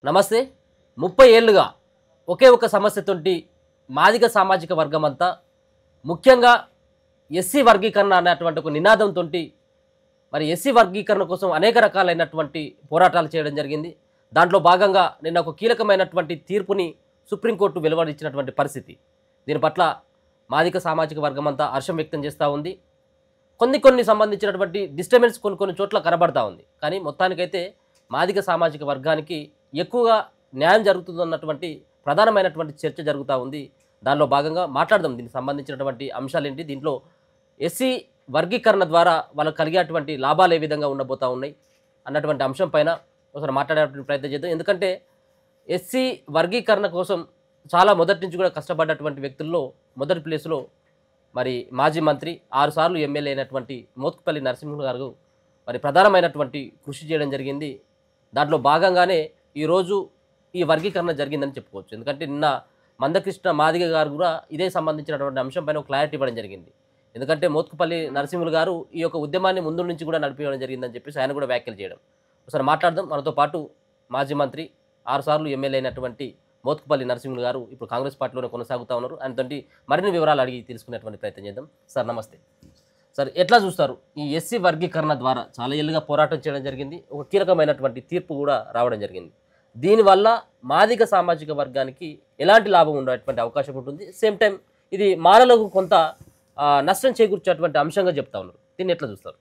నమస్తే. 30 ఏళ్లుగా ఒకే ఒక సమస్యతోటి మాదిగ సామాజిక వర్గమంతా ముఖ్యంగా ఎస్సీ వర్గీకరణ అనేటువంటి ఒక నినాదంతోటి మరి ఎస్సీ వర్గీకరణ కోసం అనేక రకాలైనటువంటి పోరాటాలు చేయడం జరిగింది. దాంట్లో భాగంగా నిన్న ఒక కీలకమైనటువంటి తీర్పుని సుప్రీంకోర్టు వెలువరించినటువంటి పరిస్థితి. దీని పట్ల మాదిగ సామాజిక వర్గమంతా హర్షం వ్యక్తం చేస్తూ ఉంది. కొన్ని సంబంధించినటువంటి డిస్టర్బెన్స్ కొన్ని చోట్ల కనబడతా ఉంది. కానీ మొత్తానికైతే మాదిగ సామాజిక వర్గానికి ఎక్కువగా న్యాయం జరుగుతుందన్నటువంటి ప్రధానమైనటువంటి చర్చ జరుగుతూ ఉంది. దానిలో భాగంగా మాట్లాడదాం దీనికి సంబంధించినటువంటి అంశాలేంటి, దీంట్లో ఎస్సీ వర్గీకరణ ద్వారా వాళ్ళకు కలిగేటువంటి లాభాలు ఏ విధంగా ఉండబోతూ ఉన్నాయి అన్నటువంటి అంశం పైన ఒకసారి మాట్లాడేటువంటి ప్రయత్నం చేద్దాం. ఎందుకంటే ఎస్సీ వర్గీకరణ కోసం చాలా మొదటి నుంచి కూడా కష్టపడ్డటువంటి వ్యక్తుల్లో మొదటి ప్లేస్లో మరి మాజీ మంత్రి 6 సార్లు ఎమ్మెల్యే అయినటువంటి మోత్కుపల్లి నరసింహన్ గారు మరి ప్రధానమైనటువంటి కృషి చేయడం జరిగింది. దాంట్లో భాగంగానే ఈరోజు ఈ వర్గీకరణ జరిగిందని చెప్పుకోవచ్చు. ఎందుకంటే నిన్న మందకృష్ణ మాదిగ గారు కూడా ఇదే సంబంధించినటువంటి అంశం పైన క్లారిటీ ఇవ్వడం జరిగింది. ఎందుకంటే మోత్కుపల్లి నరసింహులు గారు ఈ యొక్క ఉద్యమాన్ని ముందు నుంచి కూడా నడిపించడం జరిగిందని చెప్పేసి ఆయన కూడా వ్యాఖ్యలు చేయడం. ఒకసారి మాట్లాడదాం. మనతో పాటు మాజీ మంత్రి 6 సార్లు ఎమ్మెల్యే అయినటువంటి మోత్కుపల్లి నరసింహులు గారు ఇప్పుడు కాంగ్రెస్ పార్టీలోనే కొనసాగుతూ ఉన్నారు. ఆయనతోటి మరిన్ని వివరాలు అడిగి తెలుసుకునేటువంటి ప్రయత్నం చేద్దాం. సార్ నమస్తే. సార్ ఎట్లా చూస్తారు ఈ ఎస్సీ వర్గీకరణ ద్వారా చాలా ఏళ్ళుగా పోరాటం చేయడం జరిగింది, ఒక కీలకమైనటువంటి తీర్పు కూడా రావడం జరిగింది. దీనివల్ల మాదిగ సామాజిక వర్గానికి ఎలాంటి లాభం ఉండేటువంటి అవకాశం ఉంటుంది, సేమ్ టైం ఇది మానవులకు కొంత నష్టం చేకూర్చేటువంటి అంశంగా చెప్తా ఉన్నారు. దీన్ని ఎట్లా చూస్తారు?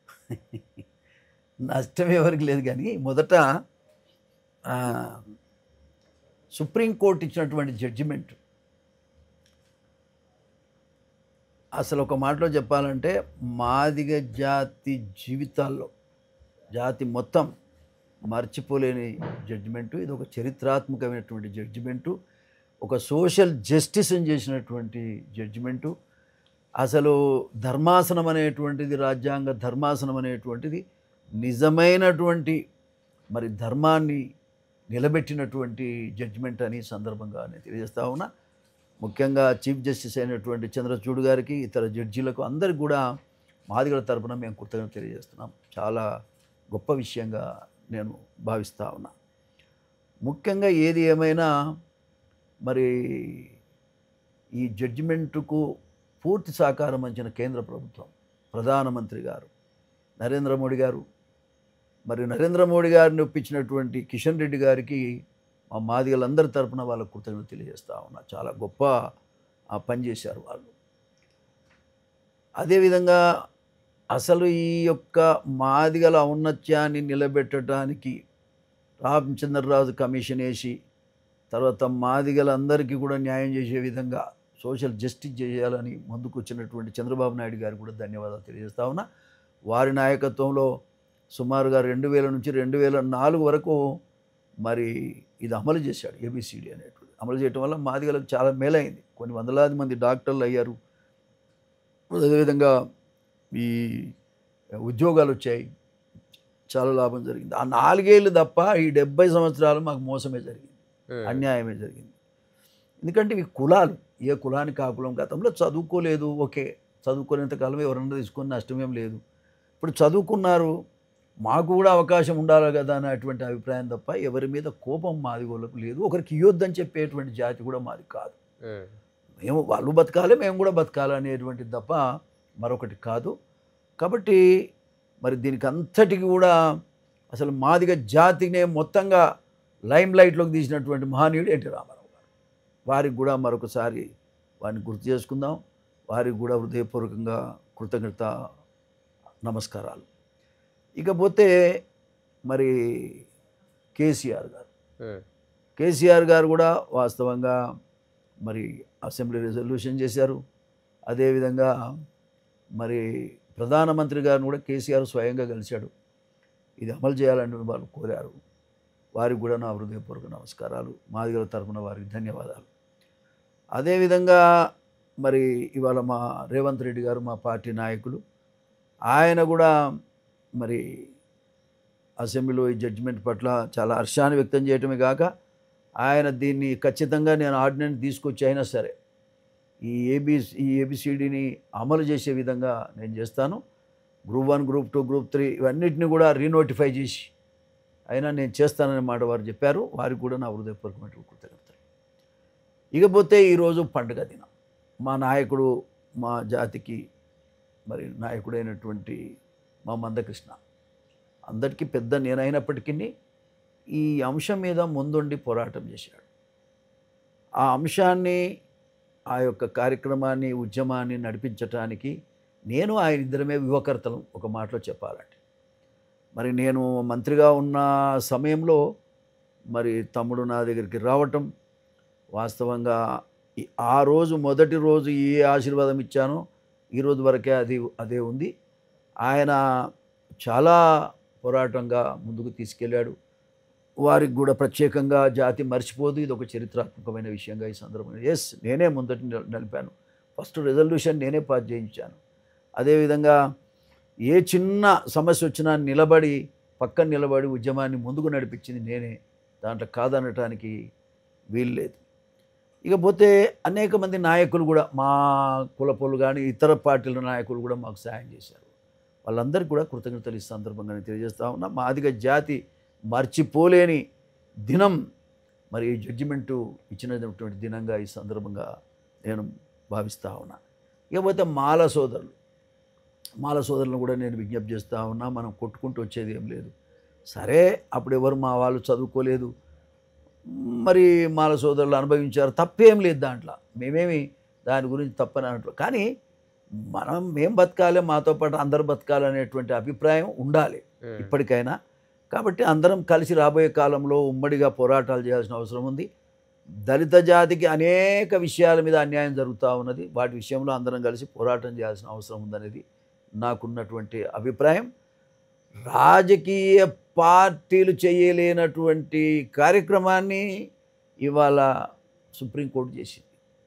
నష్టం ఎవరికి లేదు, కానీ మొదట సుప్రీంకోర్టు ఇచ్చినటువంటి జడ్జిమెంట్ అసలు ఒక మాటలో చెప్పాలంటే మాదిగ జాతి జీవితాల్లో జాతి మొత్తం మర్చిపోలేని జడ్జిమెంటు. ఇది ఒక చరిత్రాత్మకమైనటువంటి జడ్జిమెంటు, ఒక సోషల్ జస్టిస్ని చేసినటువంటి జడ్జిమెంటు. అసలు ధర్మాసనం అనేటువంటిది, రాజ్యాంగ ధర్మాసనం అనేటువంటిది నిజమైనటువంటి మరి ధర్మాన్ని నిలబెట్టినటువంటి జడ్జిమెంట్ అని సందర్భంగా నేను తెలియజేస్తా ఉన్నా. ముఖ్యంగా చీఫ్ జస్టిస్ అయినటువంటి చంద్రచూడ్ గారికి, ఇతర జడ్జీలకు అందరికి కూడా మాదిగల తరపున మేము కృతజ్ఞత తెలియజేస్తున్నాం. చాలా గొప్ప విషయంగా నేను భావిస్తూ ఉన్నా. ముఖ్యంగా ఏది ఏమైనా మరి ఈ జడ్జిమెంటుకు పూర్తి సహకారం అందించిన కేంద్ర ప్రభుత్వం, ప్రధానమంత్రి గారు నరేంద్ర మోడీ గారు, మరి నరేంద్ర మోడీ గారిని ఒప్పించినటువంటి కిషన్ రెడ్డి గారికి మా మాదిగలందరి తరపున వాళ్ళకు కృతజ్ఞత తెలియజేస్తూ ఉన్నా. చాలా గొప్ప పని చేశారు వాళ్ళు. అదేవిధంగా అసలు ఈ యొక్క మాదిగల ఔన్నత్యాన్ని నిలబెట్టడానికి రామచంద్రరాజు కమిషన్ వేసి తర్వాత మాదిగలందరికీ కూడా న్యాయం చేసే విధంగా సోషల్ జస్టిస్ చేయాలని ముందుకు వచ్చినటువంటి చంద్రబాబు నాయుడు గారికి కూడా ధన్యవాదాలు తెలియజేస్తా ఉన్నా. వారి నాయకత్వంలో సుమారుగా 2000 నుంచి 2004 వరకు మరి ఇది అమలు చేశాడు. ఏబిసిడి అనేటువంటి అమలు చేయడం వల్ల మాదిగలకు చాలా మేలైంది. కొన్ని వందలాది మంది డాక్టర్లు అయ్యారు. అదేవిధంగా ఈ ఉద్యోగాలు వచ్చాయి, చాలా లాభం జరిగింది. ఆ 4 ఏళ్ళు తప్ప ఈ 70 సంవత్సరాలు మాకు మోసమే జరిగింది, అన్యాయమే జరిగింది. ఎందుకంటే ఇవి కులాలు, ఏ కులానికి ఆ కులం. గతంలో చదువుకోలేదు, ఓకే, చదువుకునేంత కాలం ఎవరన్నా తీసుకొని నష్టమేం లేదు. ఇప్పుడు చదువుకున్నారు, మాకు కూడా అవకాశం ఉండాలి కదా అనేటువంటి అభిప్రాయం తప్ప ఎవరి మీద కోపం మాదిగోళ్ళకు లేదు. ఒకరికి ఇయ్యొద్దని చెప్పేటువంటి జాతి కూడా మాది కాదు. మేము వాళ్ళు బతకాలి, మేము కూడా బతకాలి అనేటువంటిది తప్ప మరొకటి కాదు. కాబట్టి మరి దీనికి అంతటికి కూడా అసలు మాదిగ జాతినే మొత్తంగా లైమ్ లైట్లోకి తీసినటువంటి మహనీయుడు ఎన్టీ రామారావు గారు. వారికి కూడా మరొకసారి వారిని గుర్తు చేసుకుందాం. వారికి కూడా హృదయపూర్వకంగా కృతజ్ఞత నమస్కారాలు. ఇకపోతే మరి కేసీఆర్ గారు కూడా వాస్తవంగా మరి అసెంబ్లీ రెజల్యూషన్ చేశారు. అదేవిధంగా మరి ప్రధానమంత్రి గారిని కూడా కేసీఆర్ స్వయంగా కలిశాడు. ఇది అమలు చేయాలని వాళ్ళు కోరారు. వారికి కూడా నా హృదయపూర్వక నమస్కారాలు, మాదిగల తరపున వారికి ధన్యవాదాలు. అదేవిధంగా మరి ఇవాళ మా రేవంత్ రెడ్డి గారు, మా పార్టీ నాయకులు, ఆయన కూడా మరి అసెంబ్లీలో ఈ జడ్జిమెంట్ పట్ల చాలా హర్షాన్ని వ్యక్తం చేయటమే కాక ఆయన దీన్ని ఖచ్చితంగా నేను ఆర్డినెన్స్ తీసుకొచ్చి అయినా సరే ఈ ఏబిసిడిని అమలు చేసే విధంగా నేను చేస్తాను. గ్రూప్ 1, గ్రూప్ 2, గ్రూప్ 3 ఇవన్నిటిని కూడా రీనోటిఫై చేసి అయినా నేను చేస్తాననే మాట వారు చెప్పారు. వారికి కూడా నా హృదయపూర్వకమైన కృతజ్ఞతలు. ఇకపోతే ఈరోజు పండుగ దినం. మా నాయకుడు, మా జాతికి మరి నాయకుడైనటువంటి మా మందకృష్ణ అందరికీ పెద్ద నేనైనప్పటికీ ఈ అంశం మీద ముందుండి పోరాటం చేశాడు. ఆ అంశాన్ని, ఆ యొక్క కార్యక్రమాన్ని, ఉద్యమాన్ని నడిపించటానికి నేను ఆయన ఇద్దరమే యువకర్తలు ఒక మాటలో చెప్పాలంటే. మరి నేను మంత్రిగా ఉన్న సమయంలో మరి తమ్ముడు నా దగ్గరికి రావటం, వాస్తవంగా ఆ రోజు మొదటి రోజు ఏ ఆశీర్వాదం ఇచ్చానో ఈరోజు వరకే అదే ఉంది. ఆయన చాలా పోరాటంగా ముందుకు తీసుకెళ్ళాడు. వారికి కూడా ప్రత్యేకంగా జాతి మర్చిపోదు. ఇది ఒక చరిత్రాత్మకమైన విషయంగా ఈ సందర్భంగా నేనే ముందటి నడిపాను. ఫస్ట్ రెజల్యూషన్ నేనే పాస్ చేయించాను. అదేవిధంగా ఏ చిన్న సమస్య వచ్చినా పక్కన నిలబడి ఉద్యమాన్ని ముందుకు నడిపించింది నేనే. దాంట్లో కాదనటానికి వీలు లేదు. ఇకపోతే అనేక మంది నాయకులు కూడా, మా కులపోలు కానీ ఇతర పార్టీల నాయకులు కూడా మాకు సహాయం చేశారు. వాళ్ళందరికీ కూడా కృతజ్ఞతలు ఈ సందర్భంగా నేను తెలియజేస్తా ఉన్నా. మాదిగ జాతి మర్చిపోలేని దినం మరి ఈ జడ్జిమెంటు ఇచ్చినటువంటి దినంగా ఈ సందర్భంగా నేను భావిస్తూ ఉన్నా. ఇకపోతే మాల సోదరులను కూడా నేను విజ్ఞప్తి చేస్తూ ఉన్నా. మనం కొట్టుకుంటూ వచ్చేది ఏం లేదు. సరే, అప్పుడు ఎవరు మా వాళ్ళు చదువుకోలేదు, మరి మాల సోదరులు అనుభవించారు, తప్పేం లేదు దాంట్లో. మేమేమి దాని గురించి తప్పని అనట్లు. కానీ మేము బతకాలి, మాతో పాటు అందరూ బతకాలి అనేటువంటి అభిప్రాయం ఉండాలి ఇప్పటికైనా. కాబట్టి అందరం కలిసి రాబోయే కాలంలో ఉమ్మడిగా పోరాటాలు చేయాల్సిన అవసరం ఉంది. దళిత జాతికి అనేక విషయాల మీద అన్యాయం జరుగుతూ ఉన్నది. వాటి విషయంలో అందరం కలిసి పోరాటం చేయాల్సిన అవసరం ఉందనేది నాకున్నటువంటి అభిప్రాయం. రాజకీయ పార్టీలు చేయలేనటువంటి కార్యక్రమాన్ని ఇవాళ సుప్రీంకోర్టు చేసింది.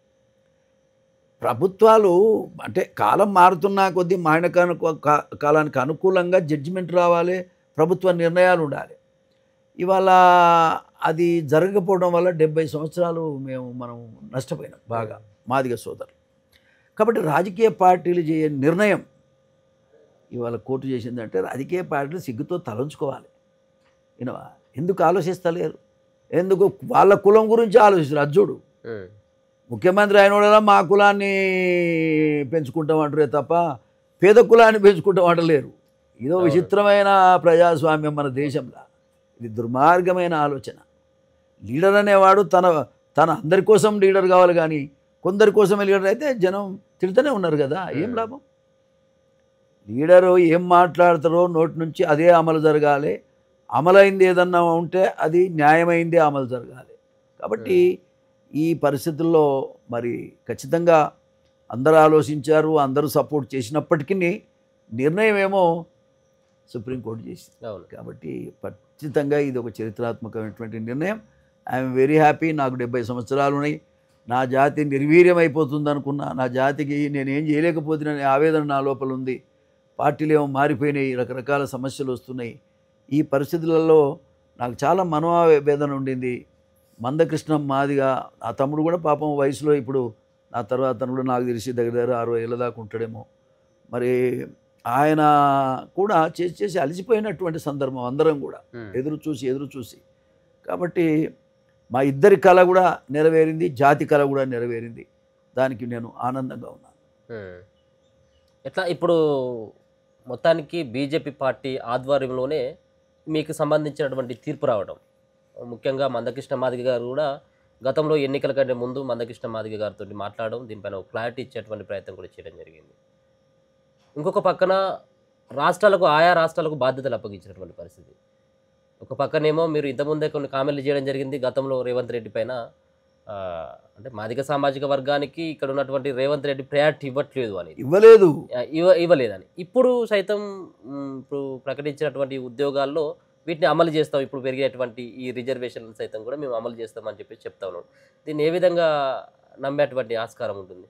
ప్రభుత్వాలు అంటే కాలం మారుతున్నా కొద్దీ మారిన కాలానికి అనుకూలంగా జడ్జిమెంట్ రావాలి, ప్రభుత్వ నిర్ణయాలు ఉండాలి. ఇవాళ అది జరగకపోవడం వల్ల 70 సంవత్సరాలు మనం నష్టపోయినాం బాగా మాదిగ సోదరులు. కాబట్టి రాజకీయ పార్టీలు చేయని నిర్ణయం ఇవాళ కోర్టు చేసిందంటే రాజకీయ పార్టీలు సిగ్గుతో తలంచుకోవాలి. ఎందుకు ఆలోచిస్తలేరు? ఎందుకు వాళ్ళ కులం గురించి ఆలోచిస్తారు? అజ్జుడు ముఖ్యమంత్రి అయిన వాళ్ళ మా కులాన్ని పెంచుకుంటామంటారే తప్ప పేద కులాన్ని పెంచుకుంటామంటలేరు. ఇదో విచిత్రమైన ప్రజాస్వామ్యం మన దేశంలో. ఇది దుర్మార్గమైన ఆలోచన. లీడర్ అనేవాడు తన అందరి కోసం లీడర్ కావాలి, కానీ కొందరి కోసమే లీడర్ అయితే జనం తిడుతూనే ఉన్నారు కదా, ఏం లాభం? లీడరు ఏం మాట్లాడతారో నోటి నుంచి అదే అమలు జరగాలి. అమలైంది ఏదన్నా ఉంటే అది న్యాయమైందే అమలు జరగాలి. కాబట్టి ఈ పరిస్థితుల్లో మరి ఖచ్చితంగా అందరూ ఆలోచించారు, అందరూ సపోర్ట్ చేసినప్పటికీ నిర్ణయం ఏమో సుప్రీంకోర్టు చేసింది. కాబట్టి ఖచ్చితంగా ఇది ఒక చరిత్రాత్మకమైనటువంటి నిర్ణయం. I'm very happy. నాకు 70 సంవత్సరాలు ఉన్నాయి. నా జాతి నిర్వీర్యం అయిపోతుంది అనుకున్నా, నా జాతికి నేనేం చేయలేకపోతున్నానే ఆవేదన నా లోపల ఉంది. పార్టీలు ఏమో మారిపోయినాయి, రకరకాల సమస్యలు వస్తున్నాయి. ఈ పరిస్థితులలో నాకు చాలా మనోవేదన ఉండింది. మందకృష్ణ మాదిగా ఆ తమ్ముడు కూడా పాపం వయసులో ఇప్పుడు నా తర్వాత కూడా నాకు తెలిసి దగ్గర 60 ఏళ్ళ దాకా ఉంటాడేమో. మరి ఆయన కూడా చేసి అలసిపోయినటువంటి సందర్భం, అందరం కూడా ఎదురు చూసి. కాబట్టి మా ఇద్దరి కళ కూడా నెరవేరింది, జాతి కళ కూడా నెరవేరింది. దానికి నేను ఆనందంగా ఉన్నాను. ఎట్లా ఇప్పుడు మొత్తానికి బీజేపీ పార్టీ ఆధ్వర్యంలోనే మీకు సంబంధించినటువంటి తీర్పు రావడం, ముఖ్యంగా మందకృష్ణ మాదిగ గారు కూడా గతంలో ఎన్నికల కంటే ముందు మందకృష్ణ మాదిగ గారితో మాట్లాడడం, దీనిపైన ఒక క్లారిటీ ఇచ్చేటువంటి ప్రయత్నం కూడా చేయడం జరిగింది. ఇంకొక పక్కన ఆయా రాష్ట్రాలకు బాధ్యతలు అప్పగించినటువంటి పరిస్థితి. ఒక పక్కనేమో మీరు ఇంతకుముందే కొన్ని కామెంట్లు చేయడం జరిగింది గతంలో రేవంత్ రెడ్డి పైన, అంటే మాదిగ సామాజిక వర్గానికి ఇక్కడ ఉన్నటువంటి రేవంత్ రెడ్డి ప్రయారిటీ ఇవ్వలేదని. ఇప్పుడు సైతం ఇప్పుడు ప్రకటించినటువంటి ఉద్యోగాల్లో వీటిని అమలు చేస్తాం, ఇప్పుడు పెరిగేటువంటి ఈ రిజర్వేషన్లు సైతం కూడా మేము అమలు చేస్తామని చెప్పి చెప్తా ఉన్నాం. దీన్ని ఏ విధంగా నమ్మేటువంటి ఆస్కారం ఉంటుంది?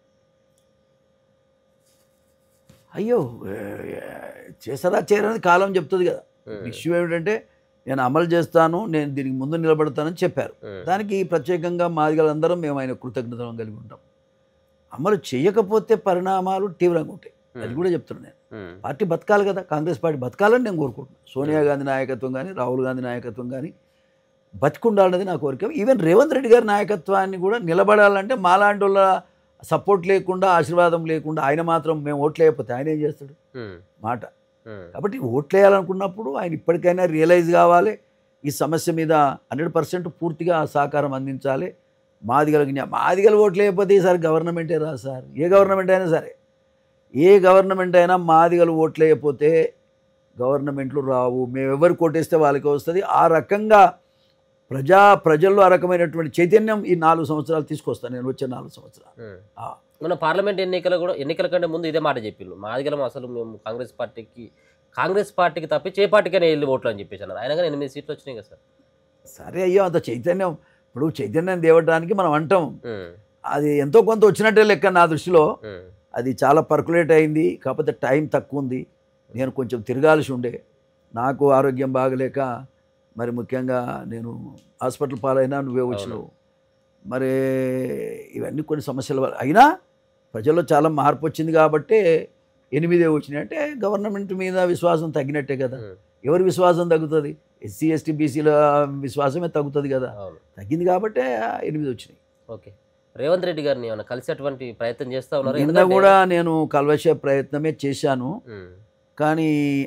అయ్యో, చేస్తారా చేయరని కాలం చెప్తుంది కదా. ఇష్యూ ఏమిటంటే నేను అమలు చేస్తాను, నేను దీనికి ముందు నిలబడతానని చెప్పారు. దానికి ప్రత్యేకంగా మాదిగలందరం మేము ఆయన కృతజ్ఞతలు కలిగి ఉంటాం. అమలు చేయకపోతే పరిణామాలు తీవ్రంగా ఉంటాయి. అది కూడా చెప్తున్నాను నేను. పార్టీ బతకాలి కదా, కాంగ్రెస్ పార్టీ బతకాలని నేను కోరుకుంటున్నాను. సోనియా గాంధీ నాయకత్వం కానీ, రాహుల్ గాంధీ నాయకత్వం కానీ బతికుండాలన్నది నా కోరిక. ఈవెన్ రేవంత్ రెడ్డి గారి నాయకత్వాన్ని కూడా నిలబడాలంటే మాలాంటి వాళ్ళ సపోర్ట్ లేకుండా, ఆశీర్వాదం లేకుండా ఆయన మాత్రం మేము ఓట్లు వేయకపోతే ఆయన ఏం చేస్తాడు మాట. కాబట్టి ఓట్లు వేయాలనుకున్నప్పుడు ఆయన ఇప్పటికైనా రియలైజ్ కావాలి, ఈ సమస్య మీద 100% పూర్తిగా సహకారం అందించాలి. మాదిగలు ఓట్లు వేయకపోతే ఈసారి గవర్నమెంటే రా సార్. ఏ గవర్నమెంట్ అయినా సరే, ఏ గవర్నమెంట్ అయినా మాదిగలు ఓట్లు వేయకపోతే గవర్నమెంట్లు రావు. మేము ఎవరు కొట్టేస్తే వాళ్ళకి వస్తుంది. ఆ రకంగా ప్రజల్లో ఆ రకమైనటువంటి చైతన్యం ఈ 4 సంవత్సరాలు తీసుకొస్తాను నేను, వచ్చే 4 సంవత్సరాలు. మన పార్లమెంట్ ఎన్నికల కంటే ముందు ఇదే మాట చెప్పిళ్ళు, మాదిగలం అసలు మేము కాంగ్రెస్ పార్టీకి తప్పి ఏ పార్టీకైనా వెళ్ళి ఓట్లు అని చెప్పేసి అన్నారు. ఆయన కానీ 8 సీట్లు వచ్చినాయి కదా సార్. సరే అయ్యో, అంత చైతన్యం, ఇప్పుడు చైతన్యం తేవడానికి మనం అంటాం, అది ఎంతో కొంత వచ్చినట్టే లెక్క నా దృష్టిలో. అది చాలా పర్కులేట్ అయింది, కాకపోతే టైం తక్కువ ఉంది. నేను కొంచెం తిరగాల్సి ఉండే, నాకు ఆరోగ్యం బాగలేక, మరి ముఖ్యంగా నేను హాస్పిటల్ పాలైనా, నువ్వే వచ్చినావు. మరి ఇవన్నీ కొన్ని సమస్యల వల్ల అయినా ప్రజల్లో చాలా మార్పు వచ్చింది కాబట్టి 8 వచ్చినాయి. అంటే గవర్నమెంట్ మీద విశ్వాసం తగ్గినట్టే కదా. ఎవరి విశ్వాసం తగ్గుతుంది? ఎస్సీ ఎస్టీ బీసీల విశ్వాసమే తగ్గుతుంది కదా. తగ్గింది కాబట్టి 8 వచ్చినాయి. ఓకే, రేవంత్ రెడ్డి గారిని ఏమైనా కలిసేటువంటి ప్రయత్నం చేస్తూ ఉన్నారు? నిన్న కూడా నేను కలిసే ప్రయత్నమే చేశాను, కానీ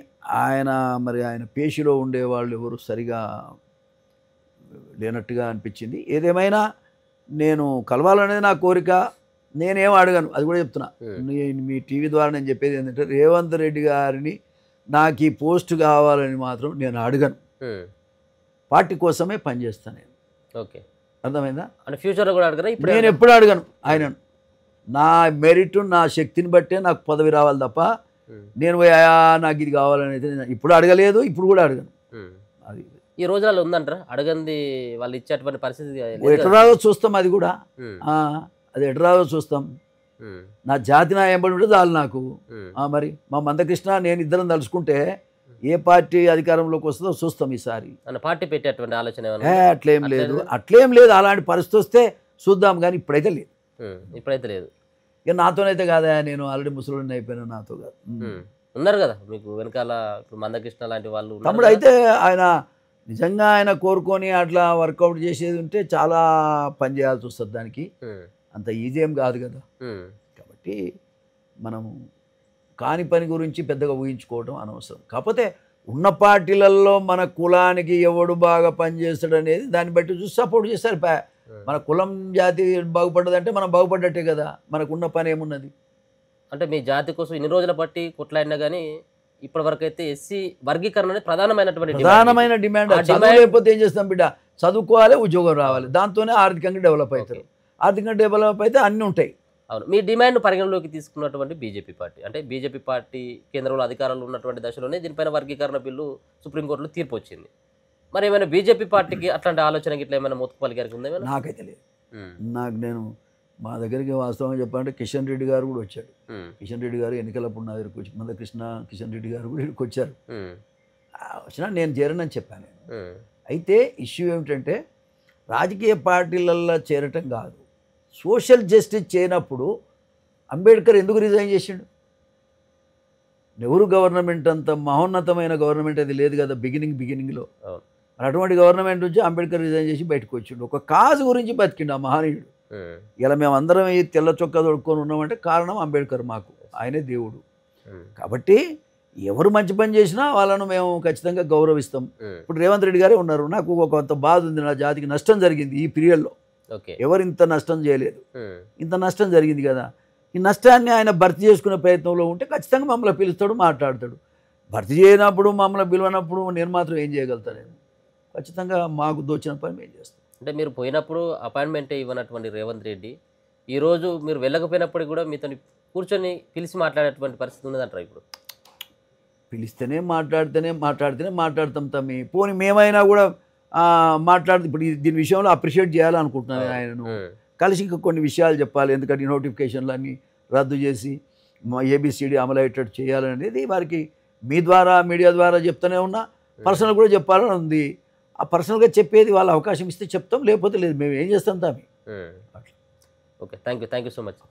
ఆయన పేషిలో ఉండేవాళ్ళు ఎవరు సరిగా లేనట్టుగా అనిపించింది. ఏదేమైనా నేను కలవాలనేది నా కోరిక. నేనేం అడగను, అది కూడా చెప్తున్నా. మీ టీవీ ద్వారా నేను చెప్పేది ఏంటంటే, రేవంత్ రెడ్డి గారిని నాకు ఈ పోస్ట్ కావాలని మాత్రం నేను అడగను. పార్టీ కోసమే పనిచేస్తాను నేను. ఓకే, అర్థమైందా? అంటే ఫ్యూచర్లో కూడా అడగరా? ఇప్పుడు నేను ఎప్పుడు అడగను ఆయనను. నా మెరిట్, నా శక్తిని బట్టే నాకు పదవి రావాలి తప్ప నేను నాకు ఇది కావాలని అయితే ఇప్పుడు అడగలేదు, ఇప్పుడు కూడా అడగను. అది ఈ రోజులలో ఉందంటారా అడగంది వాళ్ళు ఇచ్చేటువంటి పరిస్థితి? ఎటు రాదో చూస్తాం, అది కూడా అది ఎటు రాదో చూస్తాం. నా జాతి నా ఎంబడి ఉంటే చాలు నాకు. మరి మా మందకృష్ణ నేను ఇద్దరం తలుచుకుంటే ఏ పార్టీ అధికారంలోకి వస్తుందో చూస్తాం ఈసారి. పార్టీ పెట్టేటువంటి ఆలోచన అట్లేం లేదు. అలాంటి పరిస్థితి వస్తే చూద్దాం, కానీ ఇప్పుడైతే లేదు. ఇక నాతోనైతే కాదా, నేను ఆల్రెడీ ముసలిని అయిపోయినా, నాతో కాదు. ఉన్నారు కదా మీకు వెనకాల ఇప్పుడు మందకృష్ణ లాంటి వాళ్ళు. తమ్ముడు అయితే ఆయన నిజంగా ఆయన కోరుకొని అట్లా వర్కౌట్ చేసేది ఉంటే చాలా పని చేయాల్సి వస్తుంది. దానికి అంత ఈజీ ఏం కాదు కదా. కాబట్టి మనము కాని పని గురించి పెద్దగా ఊహించుకోవడం అనవసరం. కాకపోతే ఉన్న పార్టీలలో మన కులానికి ఎవడు బాగా పనిచేస్తాడు అనేది దాన్ని బట్టి చూసి సపోర్ట్ చేస్తారు. మన కులం జాతి బాగుపడ్డదంటే మనం బాగుపడ్డట్టే కదా. మనకున్న పని ఏమున్నది అంటే మీ జాతి కోసం ఇన్ని రోజుల బట్టి కొట్లాడినా కానీ ఇప్పటి వరకు అయితే ఎస్సీ వర్గీకరణ అనేది ప్రధానమైన డిమాండ్. లేకపోతే ఏం చేస్తాం బిడ్డ, చదువుకోవాలి, ఉద్యోగం రావాలి, దాంతోనే ఆర్థికంగా డెవలప్ అవుతారు. ఆర్థికంగా డెవలప్ అయితే అన్నీ ఉంటాయి. అవును, మీ డిమాండ్ పరిగణలోకి తీసుకున్నటువంటి బీజేపీ పార్టీ, అంటే బీజేపీ పార్టీ కేంద్రంలో అధికారంలో ఉన్నటువంటి దశలోనే దీనిపైన వర్గీకరణ బిల్లు సుప్రీంకోర్టులో తీర్పు వచ్చింది. మరి ఏమైనా బీజేపీ పార్టీకి అట్లాంటి ఆలోచన ఇట్లా ఏమైనా మొత్తుపల్లి గారికి ఉందా? నాకైతే లేదు. నేను మా దగ్గరికి వాస్తవంగా చెప్పాలంటే కిషన్ రెడ్డి గారు కూడా వచ్చాడు. కిషన్ రెడ్డి గారు ఎన్నికలప్పుడు నా దగ్గరికి వచ్చి, మందకృష్ణ కిషన్ రెడ్డి గారు కూడా ఇక్కడికి వచ్చారు. వచ్చినా నేను చేరనని చెప్పాను. అయితే ఇష్యూ ఏమిటంటే రాజకీయ పార్టీలల్లో చేరటం కాదు, సోషల్ జస్టిస్ చేయనప్పుడు అంబేద్కర్ ఎందుకు రిజైన్ చేసిండు? నెహ్రూ గవర్నమెంట్ అంత మహోన్నతమైన గవర్నమెంట్ అది లేదు కదా బిగినింగ్లో. అటువంటి గవర్నమెంట్ నుంచి అంబేద్కర్ రిజైన్ చేసి బయటకు వచ్చిండు. ఒక కాజు గురించి బతికిండు ఆ మహనీయుడు. ఇలా మేమందరం ఈ తెల్ల చొక్కా తొడుక్కొని ఉన్నామంటే కారణం అంబేద్కర్, మాకు ఆయనే దేవుడు. కాబట్టి ఎవరు మంచి పని చేసినా వాళ్ళను మేము ఖచ్చితంగా గౌరవిస్తాం. ఇప్పుడు రేవంత్ రెడ్డి గారే ఉన్నారు, నాకు కొంత బాధ ఉంది, నా జాతికి నష్టం జరిగింది ఈ పీరియడ్లో. ఎవరు ఇంత నష్టం చేయలేదు, ఇంత నష్టం జరిగింది కదా. ఈ నష్టాన్ని ఆయన భర్తీ చేసుకునే ప్రయత్నంలో ఉంటే ఖచ్చితంగా మమ్మల్ని పిలుస్తాడు, మాట్లాడతాడు. భర్తీ చేయనప్పుడు మమ్మల్ని పిలవనప్పుడు నేను మాత్రం ఏం చేయగలుగుతాను? ఖచ్చితంగా మాకు దోచిన పని మేము చేస్తాం. అంటే మీరు పోయినప్పుడు అపాయింట్మెంటే ఇవ్వనటువంటి రేవంత్ రెడ్డి ఈరోజు మీరు వెళ్ళకపోయినప్పుడు కూడా మీతో కూర్చొని పిలిచి మాట్లాడేటువంటి పరిస్థితి ఉన్నదంటారా? ఇప్పుడు పిలిస్తేనే మాట్లాడతాం తమ్మి. పోనీ మేమైనా కూడా మాట్లాడుతూ ఇప్పుడు దీని విషయంలో అప్రిషియేట్ చేయాలనుకుంటున్నాను ఆయనను. కలిసి ఇంకా కొన్ని విషయాలు చెప్పాలి, ఎందుకంటే నోటిఫికేషన్లు అన్నీ రద్దు చేసి ఏబిసిడి అమలయ్యేటట్టు చేయాలనేది వారికి మీ ద్వారా మీడియా ద్వారా చెప్తూనే ఉన్నా, పర్సనల్ కూడా చెప్పాలని ఉంది. ఆ పర్సనల్గా చెప్పేది వాళ్ళు అవకాశం ఇస్తే చెప్తాం, లేకపోతే లేదు. మేము ఏం చేస్తాం తమ్మి. Okay, thank you so much.